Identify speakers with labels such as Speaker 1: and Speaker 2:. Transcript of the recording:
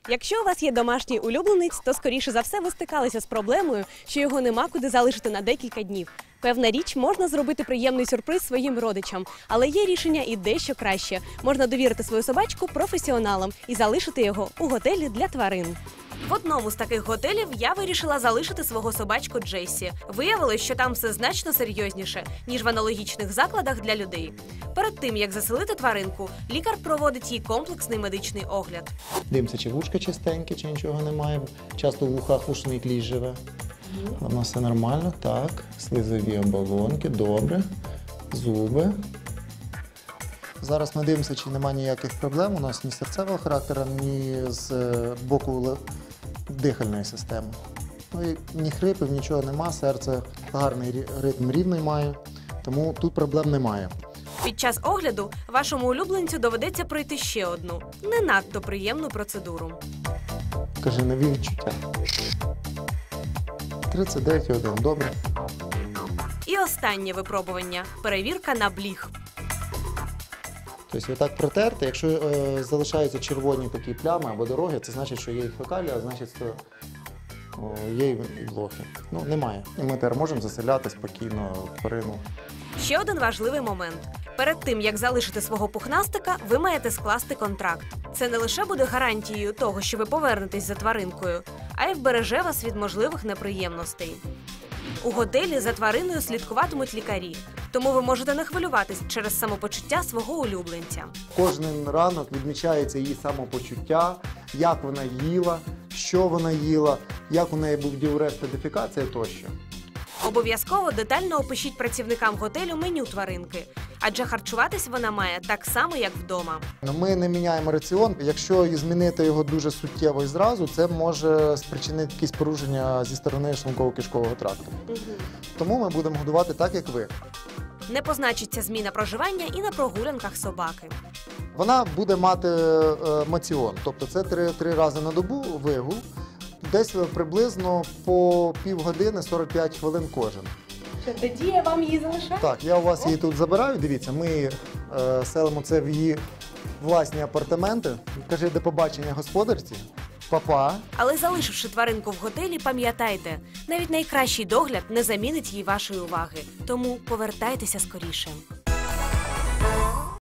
Speaker 1: Якщо у вас є домашній улюбленець, то скоріше за все ви стикалися з проблемою, що його нема куди залишити на декілька днів. Певна річ, можна зробити приємний сюрприз своїм родичам, але є рішення і дещо краще. Можна довірити свою собачку професіоналам і залишити його у готелі для тварин. В одному з таких готелів я вирішила залишити свого собачку Джесі. Виявилось, що там все значно серйозніше, ніж в аналогічних закладах для людей. Перед тим, як заселити тваринку, лікар проводить їй комплексний медичний огляд.
Speaker 2: Дивимося, чи вушка чистенькі, чи нічого немає. Часто в вухах вушний клій живе. Воно все нормально, так. Слизові оболонки, добре. Зуби. Зараз ми дивимося, чи немає ніяких проблем. У нас ні серцевого характеру, ні з боку дихальної системи. Ну, і ні хрипів, нічого нема, серце гарний ритм рівний має, тому тут проблем немає.
Speaker 1: Під час огляду вашому улюбленцю доведеться пройти ще одну, не надто приємну процедуру.
Speaker 2: Кажи, нові відчуття. 39,1, добре.
Speaker 1: І останнє випробування – перевірка на бліг.
Speaker 2: Тобто отак протерти, якщо залишаються червоні такі плями або дороги, це значить, що є і фекалія, а значить, що є і блохи. Ну, немає. І ми тепер можемо заселяти спокійно тварину.
Speaker 1: Ще один важливий момент. Перед тим, як залишити свого пухнастика, ви маєте скласти контракт. Це не лише буде гарантією того, що ви повернетесь за тваринкою, а й вбереже вас від можливих неприємностей. У готелі за твариною слідкуватимуть лікарі, тому ви можете не хвилюватись через самопочуття свого улюбленця.
Speaker 2: Кожен ранок відмічається її самопочуття, як вона їла, що вона їла, як у неї був діурез та дефекація тощо.
Speaker 1: Обов'язково детально опишіть працівникам готелю меню тваринки, адже харчуватись вона має так само, як вдома.
Speaker 2: Ми не міняємо раціон. Якщо змінити його дуже суттєво і зразу, це може спричинити якісь порушення зі сторони шлунково-кишкового тракту. Тому ми будемо годувати так, як ви.
Speaker 1: Не позначиться зміна проживання і на прогулянках собаки.
Speaker 2: Вона буде мати моціон, тобто це 3 рази на добу вигул, десь приблизно по півгодини 45 хвилин кожен.
Speaker 1: Тоді я вам її залишаю?
Speaker 2: Так, я у вас її тут забираю, дивіться, ми селимо це в її власні апартаменти. Кажи до побачення господарці. Па-па.
Speaker 1: Але залишивши тваринку в готелі, пам'ятайте, навіть найкращий догляд не замінить їй вашої уваги. Тому повертайтеся скоріше.